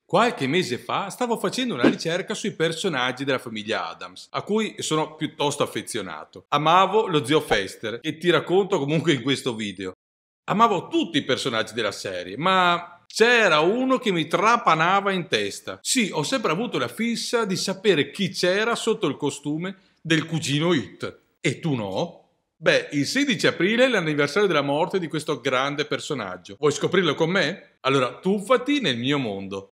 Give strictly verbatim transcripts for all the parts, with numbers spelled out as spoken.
Qualche mese fa stavo facendo una ricerca sui personaggi della famiglia Addams, a cui sono piuttosto affezionato. Amavo lo zio Fester, che ti racconto comunque in questo video. Amavo tutti i personaggi della serie, ma c'era uno che mi trapanava in testa. Sì, ho sempre avuto la fissa di sapere chi c'era sotto il costume del cugino It. E tu no? Beh, il sedici aprile è l'anniversario della morte di questo grande personaggio. Vuoi scoprirlo con me? Allora tuffati nel mio mondo.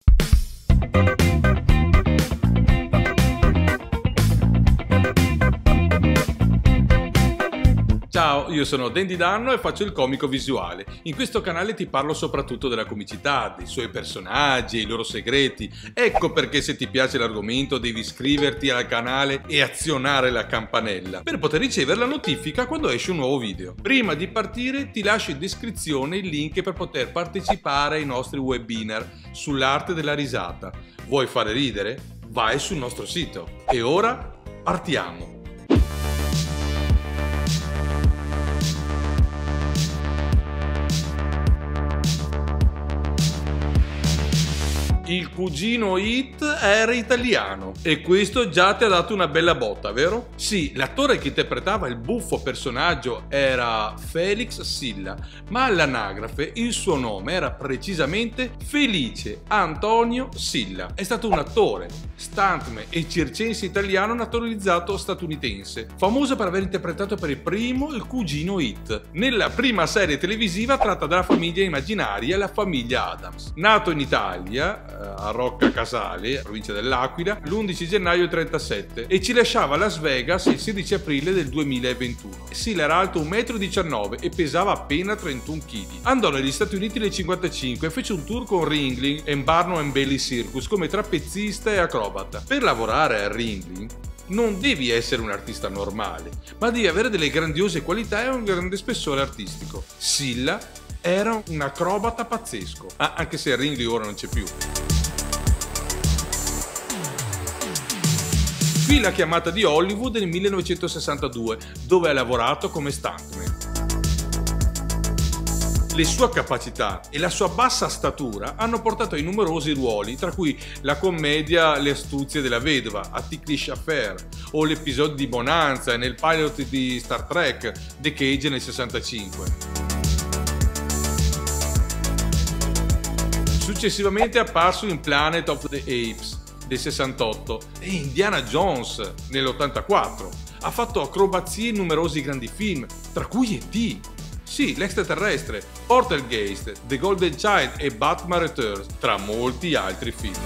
Ciao, io sono Dandy Danno e faccio il comico visuale. In questo canale ti parlo soprattutto della comicità, dei suoi personaggi e i loro segreti. Ecco perché se ti piace l'argomento devi iscriverti al canale e azionare la campanella per poter ricevere la notifica quando esce un nuovo video. Prima di partire ti lascio in descrizione il link per poter partecipare ai nostri webinar sull'arte della risata. Vuoi fare ridere? Vai sul nostro sito. E ora partiamo! Il cugino It era italiano e questo già ti ha dato una bella botta, vero? Sì, l'attore che interpretava il buffo personaggio era Felix Silla, ma all'anagrafe il suo nome era precisamente Felice Antonio Silla. È stato un attore, stuntman e circense italiano naturalizzato statunitense, famoso per aver interpretato per il primo il cugino It nella prima serie televisiva tratta dalla famiglia immaginaria, la famiglia Addams. Nato in Italia, a Rocca Casale, provincia dell'Aquila, l'undici gennaio trentasette e ci lasciava a Las Vegas il sedici aprile del duemilaventuno. Silla era alto un metro e diciannove e pesava appena trentuno chili. Andò negli Stati Uniti nel cinquantacinque e fece un tour con Ringling e Barnum and Bailey Circus come trapezzista e acrobata. Per lavorare a Ringling non devi essere un artista normale, ma devi avere delle grandiose qualità e un grande spessore artistico. Silla era un acrobata pazzesco, ah, anche se Ringling ora non c'è più. Qui la chiamata di Hollywood nel millenovecentosessantadue, dove ha lavorato come stuntman. Le sue capacità e la sua bassa statura hanno portato ai numerosi ruoli, tra cui la commedia Le astuzie della vedova, A Ticklish Affair, o l'episodio di Bonanza nel pilot di Star Trek, The Cage nel sessantacinque. Successivamente è apparso in Planet of the Apes del sessantotto e Indiana Jones nell'ottantaquattro. Ha fatto acrobazie in numerosi grandi film, tra cui E T Sì, l'extraterrestre, Poltergeist, The Golden Child e Batman Returns, tra molti altri film.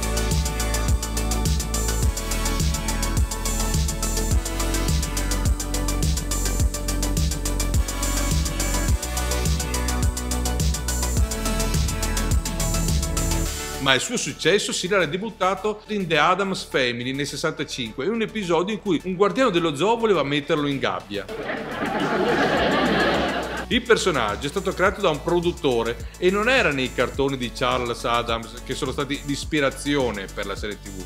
Ma il suo successo si era debuttato in The Addams Family nel sessantacinque, in un episodio in cui un guardiano dello zoo voleva metterlo in gabbia. Il personaggio è stato creato da un produttore e non era nei cartoni di Charles Addams che sono stati l'ispirazione per la serie tivù.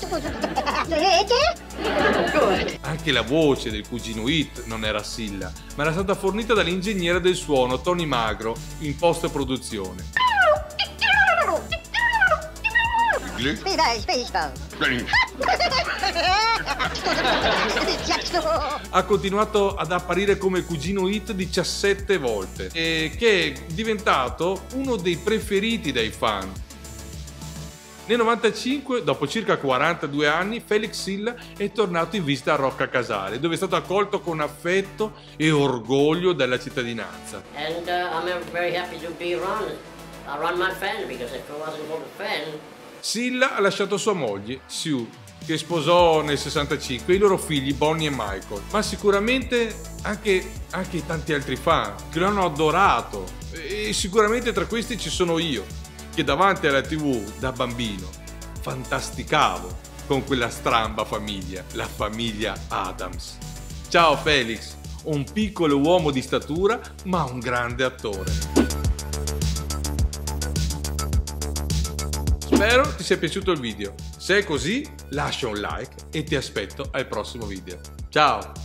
Anche la voce del cugino It non era Silla, ma era stata fornita dall'ingegnere del suono Tony Magro in post-produzione. Ha continuato ad apparire come cugino It diciassette volte e che è diventato uno dei preferiti dai fan. Nel novantacinque, dopo circa quarantadue anni, Felix Silla è tornato in visita a Rocca Casale, dove è stato accolto con affetto e orgoglio dalla cittadinanza. And uh, I'm very happy to be around, around my family, because if it wasn't for the family. Silla ha lasciato sua moglie, Sue, che sposò nel sessantacinque, e i loro figli Bonnie e Michael, ma sicuramente anche, anche i tanti altri fan che lo hanno adorato, e sicuramente tra questi ci sono io, che davanti alla tivù da bambino fantasticavo con quella stramba famiglia, la famiglia Addams. Ciao Felix, un piccolo uomo di statura ma un grande attore. Spero ti sia piaciuto il video. Se è così, lascia un like e ti aspetto al prossimo video. Ciao!